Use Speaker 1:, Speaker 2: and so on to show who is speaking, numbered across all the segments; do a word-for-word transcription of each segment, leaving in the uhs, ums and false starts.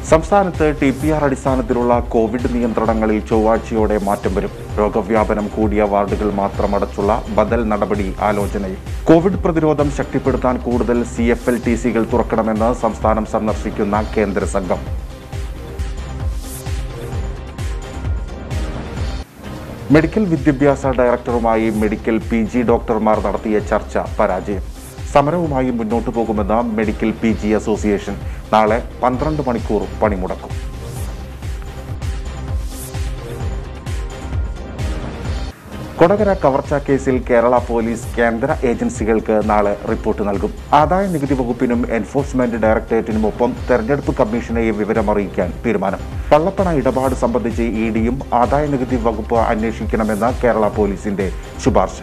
Speaker 1: സംസ്ഥാനത്ത് T P R അടിസ്ഥാനത്തിലുള്ള Covid നിയന്ത്രണങ്ങളിൽ ചൊവ്വാഴ്ചയോടെ മാറ്റം വരും. രോഗവ്യാപനം കൂടിയ വാർഡുകൾ മാത്രം അടച്ചുള്ള ബദൽ നടപടി ആലോചനയിൽ. കോവിഡ് പ്രതിരോധം ശക്തിപ്പെടുത്താൻ കൂടുതൽ സി എഫ് എൽ ടി സികൾ തുറക്കണമെന്ന് സംസ്ഥാനം സന്ദർശിക്കുന്ന കേന്ദ്ര സംഘം. മെഡിക്കൽ വിദ്യാഭ്യാസ ഡയറക്ടറുമായി മെഡിക്കൽ പി ജി ഡോക്ടർമാർ നടത്തിയ ചർച്ച പരാജയം. സമരവുമായി മുന്നോട്ടു പോകുമെന്ന് മെഡിക്കൽ പി ജി അസോസിയേഷൻ. നാളെ പന്ത്രണ്ട് മണിക്കൂർ പണിമുടക്കും. കൊടകര കവർച്ച കേസിൽ കേരള പോലീസ് കേന്ദ്ര ഏജൻസികൾക്ക് നാളെ റിപ്പോർട്ട് നൽകും. ആദായ നികുതി വകുപ്പിനും എൻഫോഴ്സ്മെന്റ് ഡയറക്ടറേറ്റിനുമൊപ്പം തെരഞ്ഞെടുപ്പ് കമ്മീഷനെയും വിവരമറിയിക്കാൻ തീരുമാനം. കള്ളപ്പണ ഇടപാട് സംബന്ധിച്ച് ഇ ഡിയും ആദായ നികുതി വകുപ്പ് അന്വേഷിക്കണമെന്ന് കേരള പോലീസിന്റെ ശുപാർശ.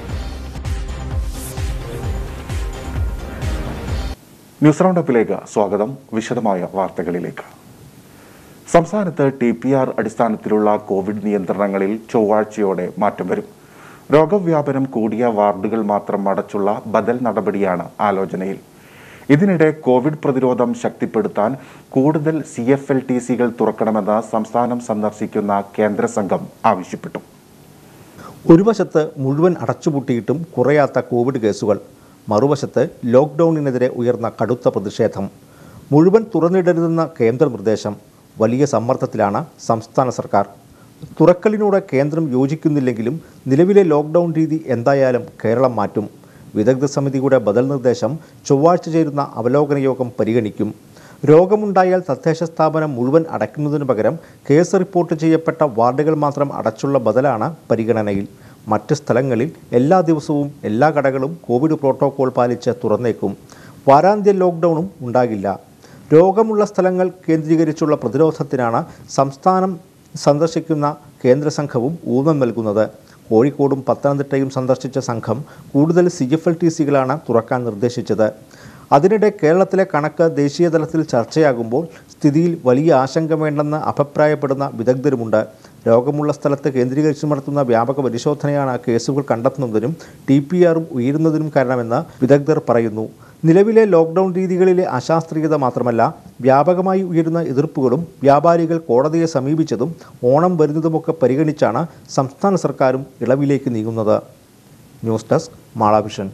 Speaker 1: ന്യൂസ് റൗണ്ടപ്പിലേക്ക് സ്വാഗതം. വിശദമായ വാർത്തകളിലേക്ക്. സംസ്ഥാനത്ത് ടി പി ആർ അടിസ്ഥാനത്തിലുള്ള കോവിഡ് നിയന്ത്രണങ്ങളിൽ ചൊവ്വാഴ്ചയോടെ മാറ്റം വരും. രോഗവ്യാപനം കൂടിയ വാർഡുകൾ മാത്രം അടച്ചുള്ള ബദൽ നടപടിയാണ് ആലോചനയിൽ. ഇതിനിടെ കോവിഡ് പ്രതിരോധം ശക്തിപ്പെടുത്താൻ കൂടുതൽ സി എഫ് എൽ ടി സികൾ തുറക്കണമെന്ന് സംസ്ഥാനം സന്ദർശിക്കുന്ന കേന്ദ്ര സംഘം ആവശ്യപ്പെട്ടു.
Speaker 2: ഒരു വശത്ത് മുഴുവൻ അടച്ചുപൂട്ടിയിട്ടും കുറയാത്ത കോവിഡ് കേസുകൾ, മറുവശത്ത് ലോക്ക്ഡൌണിനെതിരെ ഉയർന്ന കടുത്ത പ്രതിഷേധം. മുഴുവൻ തുറന്നിടരുതെന്ന കേന്ദ്ര നിർദ്ദേശം. വലിയ സമ്മർദ്ദത്തിലാണ് സംസ്ഥാന സർക്കാർ. തുറക്കലിനോട് കേന്ദ്രം യോജിക്കുന്നില്ലെങ്കിലും നിലവിലെ ലോക്ക്ഡൌൺ രീതി എന്തായാലും കേരളം മാറ്റും. വിദഗ്ധ സമിതിയുടെ ബദൽ നിർദ്ദേശം ചൊവ്വാഴ്ച ചേരുന്ന അവലോകന യോഗം പരിഗണിക്കും. രോഗമുണ്ടായാൽ തദ്ദേശ സ്ഥാപനം മുഴുവൻ അടയ്ക്കുന്നതിനു പകരം കേസ് റിപ്പോർട്ട് ചെയ്യപ്പെട്ട വാർഡുകൾ മാത്രം അടച്ചുള്ള ബദലാണ് പരിഗണനയിൽ. മറ്റ് സ്ഥലങ്ങളിൽ എല്ലാ ദിവസവും എല്ലാ കടകളും കോവിഡ് പ്രോട്ടോകോൾ പാലിച്ച് തുറന്നേക്കും. വാരാന്ത്യ ലോക്ക്ഡൌണും ഉണ്ടാകില്ല. രോഗമുള്ള സ്ഥലങ്ങൾ കേന്ദ്രീകരിച്ചുള്ള പ്രതിരോധത്തിനാണ് സംസ്ഥാനം സന്ദർശിക്കുന്ന കേന്ദ്ര സംഘവും ഊന്നൽ നൽകുന്നത്. കോഴിക്കോടും പത്തനംതിട്ടയും സന്ദർശിച്ച സംഘം കൂടുതൽ സി എഫ് എൽ ടി സികളാണ് തുറക്കാൻ നിർദ്ദേശിച്ചത്. അതിനിടെ കേരളത്തിലെ കണക്ക് ദേശീയ തലത്തിൽ ചർച്ചയാകുമ്പോൾ സ്ഥിതിയിൽ വലിയ ആശങ്ക വേണ്ടെന്ന് അഭിപ്രായപ്പെടുന്ന വിദഗ്ധരുമുണ്ട്. രോഗമുള്ള സ്ഥലത്ത് കേന്ദ്രീകരിച്ച് നടത്തുന്ന വ്യാപക പരിശോധനയാണ് കേസുകൾ കണ്ടെത്തുന്നതിനും ടി പി ആറും ഉയരുന്നതിനും കാരണമെന്ന് വിദഗ്ധർ പറയുന്നു. നിലവിലെ ലോക്ക്ഡൌൺ രീതികളിലെ അശാസ്ത്രീയത മാത്രമല്ല, വ്യാപകമായി ഉയരുന്ന എതിർപ്പുകളും വ്യാപാരികൾ കോടതിയെ സമീപിച്ചതും ഓണം വരുന്നതുമൊക്കെ പരിഗണിച്ചാണ് സംസ്ഥാന സർക്കാരും ഇളവിലേക്ക് നീങ്ങുന്നത്. ന്യൂസ് ഡെസ്ക് മാളാവിഷൻ.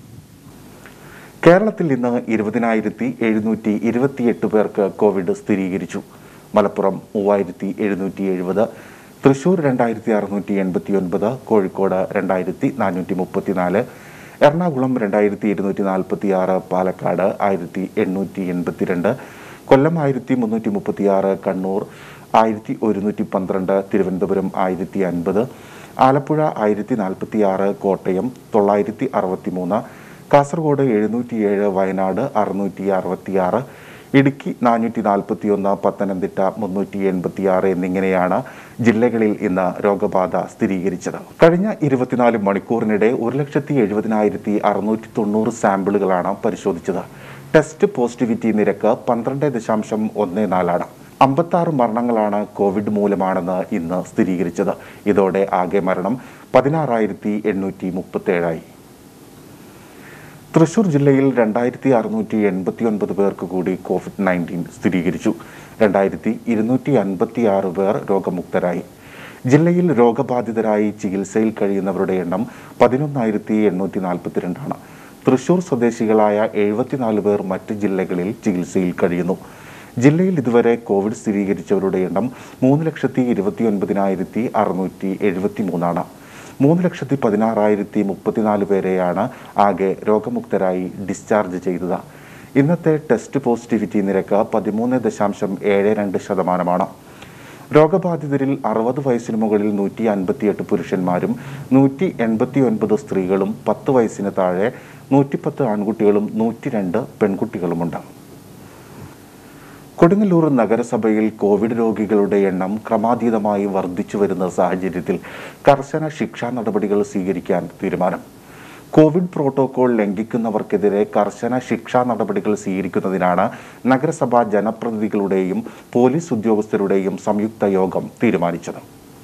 Speaker 1: കേരളത്തിൽ ഇന്ന് ഇരുപതിനായിരത്തി എഴുന്നൂറ്റി ഇരുപത്തിയെട്ട് പേർക്ക് കോവിഡ് സ്ഥിരീകരിച്ചു. മലപ്പുറം മൂവായിരത്തി എഴുന്നൂറ്റി എഴുപത്, തൃശൂർ രണ്ടായിരത്തി അറുന്നൂറ്റി എൺപത്തി ഒൻപത്, കോഴിക്കോട് രണ്ടായിരത്തി നാനൂറ്റി മുപ്പത്തിനാല്, എറണാകുളം രണ്ടായിരത്തി ഇരുന്നൂറ്റി നാൽപ്പത്തി ആറ്, പാലക്കാട് ആയിരത്തി എണ്ണൂറ്റി എൺപത്തിരണ്ട്, കൊല്ലം ആയിരത്തി മുന്നൂറ്റി മുപ്പത്തി ആറ്, കണ്ണൂർ ആയിരത്തി ഒരുന്നൂറ്റി പന്ത്രണ്ട്, തിരുവനന്തപുരം ആയിരത്തി അൻപത്, ആലപ്പുഴ ആയിരത്തി നാൽപ്പത്തി ആറ്, കോട്ടയം തൊള്ളായിരത്തി അറുപത്തി മൂന്ന്, കാസർഗോഡ് എഴുന്നൂറ്റിയേഴ്, വയനാട് അറുന്നൂറ്റി അറുപത്തിയാറ്, ഇടുക്കി നാനൂറ്റി നാൽപ്പത്തി ഒന്ന്, പത്തനംതിട്ട മുന്നൂറ്റി എൺപത്തി ആറ് എന്നിങ്ങനെയാണ് ജില്ലകളിൽ ഇന്ന് രോഗബാധ സ്ഥിരീകരിച്ചത്. കഴിഞ്ഞ ഇരുപത്തിനാല് മണിക്കൂറിനിടെ ഒരു ലക്ഷത്തി എഴുപതിനായിരത്തി അറുന്നൂറ്റി തൊണ്ണൂറ് സാമ്പിളുകളാണ് പരിശോധിച്ചത്. ടെസ്റ്റ് പോസിറ്റിവിറ്റി നിരക്ക് പന്ത്രണ്ട് ദശാംശം ഒന്ന് നാലാണ്. അമ്പത്തി ആറ് മരണങ്ങളാണ് കോവിഡ് മൂലമാണെന്ന് ഇന്ന് സ്ഥിരീകരിച്ചത്. ഇതോടെ ആകെ മരണം പതിനാറായിരത്തി എണ്ണൂറ്റി മുപ്പത്തേഴായി. തൃശൂർ ജില്ലയിൽ രണ്ടായിരത്തി അറുന്നൂറ്റി എൺപത്തി ഒൻപത് പേർക്ക് കൂടി കോവിഡ് നയൻറ്റീൻ സ്ഥിരീകരിച്ചു. രണ്ടായിരത്തി ഇരുന്നൂറ്റി അൻപത്തി ആറ് പേർ രോഗമുക്തരായി. ജില്ലയിൽ രോഗബാധിതരായി ചികിത്സയിൽ കഴിയുന്നവരുടെ എണ്ണം പതിനൊന്നായിരത്തി എണ്ണൂറ്റി നാൽപ്പത്തിരണ്ടാണ്. തൃശൂർ സ്വദേശികളായ എഴുപത്തിനാല് പേർ മറ്റ് ജില്ലകളിൽ ചികിത്സയിൽ കഴിയുന്നു. ജില്ലയിൽ ഇതുവരെ കോവിഡ് സ്ഥിരീകരിച്ചവരുടെ എണ്ണം മൂന്ന് ലക്ഷത്തി ഇരുപത്തി ഒൻപതിനായിരത്തി അറുന്നൂറ്റി എഴുപത്തി മൂന്നാണ്. മൂന്ന് ലക്ഷത്തി പതിനാറായിരത്തി മുപ്പത്തിനാല് പേരെയാണ് ആകെ രോഗമുക്തരായി ഡിസ്ചാർജ് ചെയ്തത്. ഇന്നത്തെ ടെസ്റ്റ് പോസിറ്റിവിറ്റി നിരക്ക് പതിമൂന്ന് ദശാംശം ഏഴ് രണ്ട് ശതമാനമാണ്. രോഗബാധിതരിൽ അറുപത് വയസ്സിന് മുകളിൽ നൂറ്റി അൻപത്തിയെട്ട് പുരുഷന്മാരും നൂറ്റി എൺപത്തി ഒൻപത് സ്ത്രീകളും പത്ത് വയസ്സിന് താഴെ നൂറ്റിപ്പത്ത് ആൺകുട്ടികളും നൂറ്റി രണ്ട് പെൺകുട്ടികളുമുണ്ട്. കൊടുങ്ങല്ലൂർ നഗരസഭയിൽ കോവിഡ് രോഗികളുടെ എണ്ണം ക്രമാതീതമായി വർദ്ധിച്ചു വരുന്ന സാഹചര്യത്തിൽ കർശന ശിക്ഷാ നടപടികൾ സ്വീകരിക്കാൻ തീരുമാനം. കോവിഡ് പ്രോട്ടോകോൾ ലംഘിക്കുന്നവർക്കെതിരെ കർശന ശിക്ഷാ നടപടികൾ സ്വീകരിക്കുന്നതിനാണ് നഗരസഭാ ജനപ്രതിനിധികളുടെയും പോലീസ് ഉദ്യോഗസ്ഥരുടെയും സംയുക്ത യോഗം തീരുമാനിച്ചത്.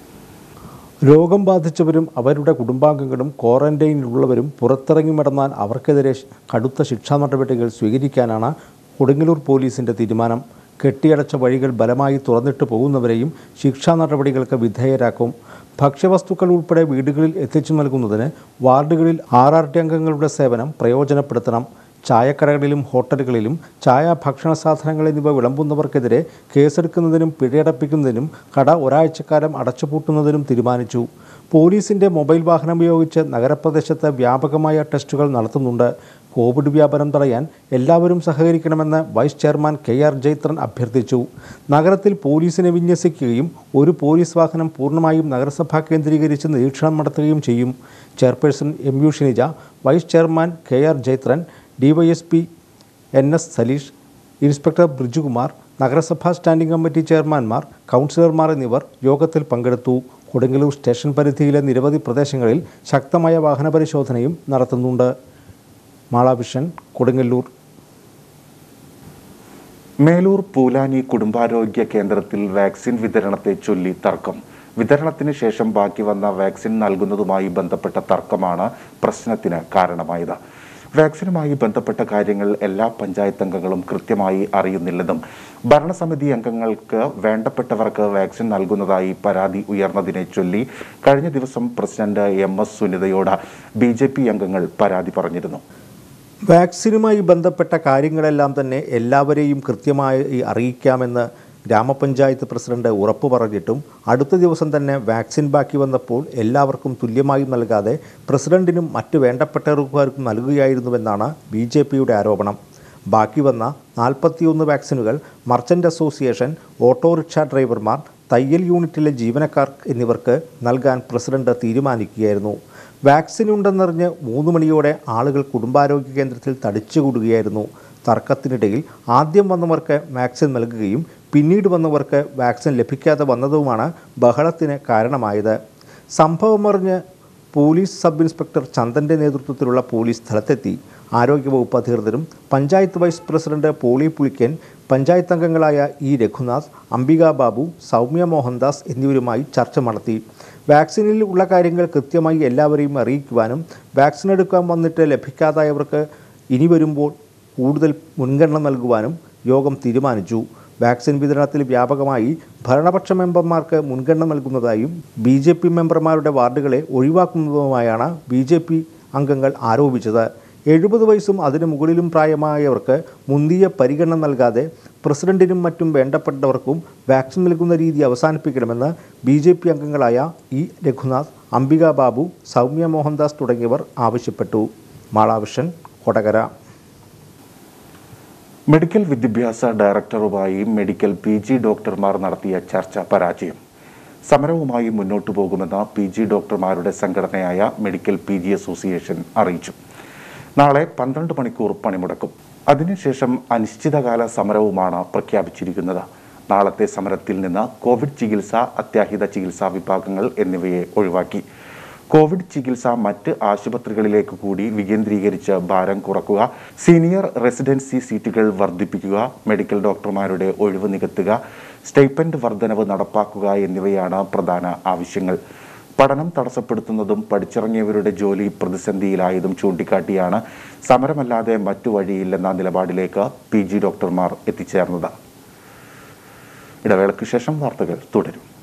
Speaker 2: രോഗം ബാധിച്ചവരും അവരുടെ കുടുംബാംഗങ്ങളും ക്വാറന്റൈനിലുള്ളവരും പുറത്തിറങ്ങി നടന്നാൽ അവർക്കെതിരെ കടുത്ത ശിക്ഷാ നടപടികൾ സ്വീകരിക്കാനാണ് കൊടുങ്ങല്ലൂർ പോലീസിന്റെ തീരുമാനം. കെട്ടിയടച്ച വഴികൾ ബലമായി തുറന്നിട്ട് പോകുന്നവരെയും ശിക്ഷാ നടപടികൾക്ക് വിധേയരാക്കും. ഭക്ഷ്യവസ്തുക്കൾ ഉൾപ്പെടെ വീടുകളിൽ എത്തിച്ചു നൽകുന്നതിന് വാർഡുകളിൽ ആർ ആർ ടി അംഗങ്ങളുടെ സേവനം പ്രയോജനപ്പെടുത്തണം. ചായക്കടകളിലും ഹോട്ടലുകളിലും ചായ, ഭക്ഷണ സാധനങ്ങൾ എന്നിവ വിളമ്പുന്നവർക്കെതിരെ കേസെടുക്കുന്നതിനും പിഴയടപ്പിക്കുന്നതിനും കട ഒരാഴ്ചക്കാലം അടച്ചുപൂട്ടുന്നതിനും തീരുമാനിച്ചു. പോലീസിന്റെ മൊബൈൽ വാഹനം ഉപയോഗിച്ച് നഗരപ്രദേശത്ത് വ്യാപകമായ ടെസ്റ്റുകൾ നടത്തുന്നുണ്ട്. കോവിഡ് വ്യാപനം തടയാൻ എല്ലാവരും സഹകരിക്കണമെന്ന് vice chairman K R Jaithran അഭ്യർത്ഥിച്ചു. നഗരത്തിൽ പോലീസിനെ വിന്യസിക്കുകയും ഒരു പോലീസ് വാഹനം പൂർണ്ണമായും നഗരസഭ കേന്ദ്രീകരിച്ച് നിരീക്ഷണം നടത്തുകയും ചെയ്യും. Chairperson M U Shinija, vice chairman K R Jaithran, DYSP N S Saleesh, inspector Brijukumar, നഗരസഭാ സ്റ്റാൻഡിംഗ് കമ്മിറ്റി ചെയർമാൻമാർ, കൗൺസിലർമാർ എന്നിവർ യോഗത്തിൽ പങ്കെടുത്തു. കൊടുങ്ങല്ലൂർ സ്റ്റേഷൻ പരിധിയിലെ നിരവധി പ്രദേശങ്ങളിൽ ശക്തമായ വാഹന പരിശോധനയും നടത്തുന്നുണ്ട്. മാളാവിഷൻ, കൊടുങ്ങല്ലൂർ.
Speaker 1: മേലൂർ പൂലാനി കുടുംബാരോഗ്യ കേന്ദ്രത്തിൽ വാക്സിൻ വിതരണത്തെ ചൊല്ലി തർക്കം. വിതരണത്തിന് ശേഷം ബാക്കി വന്ന വാക്സിൻ നൽകുന്നതുമായി ബന്ധപ്പെട്ട തർക്കമാണ് പ്രശ്നത്തിന് കാരണമായത്. വാക്സിനുമായി ബന്ധപ്പെട്ട കാര്യങ്ങൾ എല്ലാ പഞ്ചായത്ത് അംഗങ്ങളും കൃത്യമായി അറിയുന്നില്ലെന്നും ഭരണസമിതി അംഗങ്ങൾക്ക് വേണ്ടപ്പെട്ടവർക്ക് വാക്സിൻ നൽകുന്നതായി പരാതി ഉയർന്നതിനെ ചൊല്ലി കഴിഞ്ഞ ദിവസം പ്രസിഡന്റ് എം എസ് സുനിതയോട് ബി ജെ പി അംഗങ്ങൾ പരാതി പറഞ്ഞിരുന്നു.
Speaker 2: വാക്സിനുമായി ബന്ധപ്പെട്ട കാര്യങ്ങളെല്ലാം തന്നെ എല്ലാവരെയും കൃത്യമായി അറിയിക്കാമെന്ന് ഗ്രാമപഞ്ചായത്ത് പ്രസിഡന്റ് ഉറപ്പു പറഞ്ഞിട്ടും അടുത്ത ദിവസം തന്നെ വാക്സിൻ ബാക്കി വന്നപ്പോൾ എല്ലാവർക്കും തുല്യമായി നൽകാതെ പ്രസിഡന്റിനും മറ്റ് വേണ്ടപ്പെട്ടവർക്കും നൽകുകയായിരുന്നുവെന്നാണ് ബി ജെ പിയുടെ ആരോപണം. ബാക്കി വന്ന നാൽപ്പത്തിയൊന്ന് വാക്സിനുകൾ മർച്ചന്റ് അസോസിയേഷൻ, ഓട്ടോറിക്ഷ ഡ്രൈവർമാർ, തയ്യൽ യൂണിറ്റിലെ ജീവനക്കാർ എന്നിവർക്ക് നൽകാൻ പ്രസിഡന്റ് തീരുമാനിക്കുകയായിരുന്നു. വാക്സിൻ ഉണ്ടെന്നറിഞ്ഞ് മൂന്ന് മണിയോടെ ആളുകൾ കുടുംബാരോഗ്യ കേന്ദ്രത്തിൽ തടിച്ചുകൂടുകയായിരുന്നു. തർക്കത്തിനിടയിൽ ആദ്യം വന്നവർക്ക് വാക്സിൻ നൽകുകയും പിന്നീട് വന്നവർക്ക് വാക്സിൻ ലഭിക്കാതെ വന്നതുമാണ് ബഹളത്തിന് കാരണമായത്. സംഭവമറിഞ്ഞ് പോലീസ് സബ് ഇൻസ്പെക്ടർ ചന്ദൻ്റെ നേതൃത്വത്തിലുള്ള പോലീസ് സ്ഥലത്തെത്തി. ആരോഗ്യവകുപ്പ് അധികൃതരും പഞ്ചായത്ത് വൈസ് പ്രസിഡന്റ് പോളി പുളിക്കൻ, പഞ്ചായത്ത് അംഗങ്ങളായ ഇ രഘുനാഥ്, അംബിക ബാബു, സൗമ്യ മോഹൻദാസ് എന്നിവരുമായി ചർച്ച നടത്തി. വാക്സിനിൽ ഉള്ള കാര്യങ്ങൾ കൃത്യമായി എല്ലാവരെയും അറിയിക്കുവാനും വാക്സിൻ എടുക്കാൻ വന്നിട്ട് ലഭിക്കാതായവർക്ക് ഇനി വരുമ്പോൾ കൂടുതൽ മുൻഗണന നൽകുവാനും യോഗം തീരുമാനിച്ചു. വാക്സിൻ വിതരണത്തിൽ വ്യാപകമായി ഭരണപക്ഷ മെമ്പർമാർക്ക് മുൻഗണന നൽകുന്നതായും ബി ജെ പി മെമ്പർമാരുടെ വാർഡുകളെ ഒഴിവാക്കുന്നതുമായാണ് ബി ജെ പി അംഗങ്ങൾ ആരോപിച്ചത്. എഴുപത് വയസ്സും അതിനു മുകളിലും പ്രായമായവർക്ക് മുന്തിയ പരിഗണന നൽകാതെ പ്രസിഡന്റിനും മറ്റും വേണ്ടപ്പെട്ടവർക്കും വാക്സിൻ നൽകുന്ന രീതി അവസാനിപ്പിക്കണമെന്ന് ബി ജെ പി അംഗങ്ങളായ ഇ രഘുനാഥ്, അംബിക ബാബു, സൗമ്യ മോഹൻദാസ് തുടങ്ങിയവർ ആവശ്യപ്പെട്ടു. മാളാവിഷൻ, കൊടകര.
Speaker 1: മെഡിക്കൽ വിദ്യാഭ്യാസ ഡയറക്ടറുമായി മെഡിക്കൽ പി ജി ഡോക്ടർമാർ നടത്തിയ ചർച്ച പരാജയം. സമരവുമായി മുന്നോട്ടു പോകുമെന്ന് പി ജി ഡോക്ടർമാരുടെ സംഘടനയായ മെഡിക്കൽ പി ജി അസോസിയേഷൻ അറിയിച്ചു. നാളെ പന്ത്രണ്ട് മണിക്കൂർ പണിമുടക്കും. അതിനുശേഷം അനിശ്ചിതകാല സമരവുമാണ് പ്രഖ്യാപിച്ചിരിക്കുന്നത്. നാളത്തെ സമരത്തിൽ നിന്ന് കോവിഡ് ചികിത്സ, അത്യാഹിത ചികിത്സാ വിഭാഗങ്ങൾ എന്നിവയെ ഒഴിവാക്കി. കോവിഡ് ചികിത്സ മറ്റ് ആശുപത്രികളിലേക്ക് കൂടി വികേന്ദ്രീകരിച്ച് ഭാരം കുറക്കുക, സീനിയർ റെസിഡൻസി സീറ്റുകൾ വർദ്ധിപ്പിക്കുക, മെഡിക്കൽ ഡോക്ടർമാരുടെ ഒഴിവ് നികത്തുക, സ്റ്റൈപ്പൻഡ് വർധനവ് നടപ്പാക്കുക എന്നിവയാണ് പ്രധാന ആവശ്യങ്ങൾ. പഠനം തടസ്സപ്പെടുത്തുന്നതും പഠിച്ചിറങ്ങിയവരുടെ ജോലി പ്രതിസന്ധിയിലായതും ചൂണ്ടിക്കാട്ടിയാണ് സമരമല്ലാതെ മറ്റു വഴിയില്ലെന്ന നിലപാടിലേക്ക് പി ജി ഡോക്ടർമാർ എത്തിച്ചേർന്നത്. ഇടവേളയ്ക്ക് ശേഷം വാർത്തകൾ തുടരും.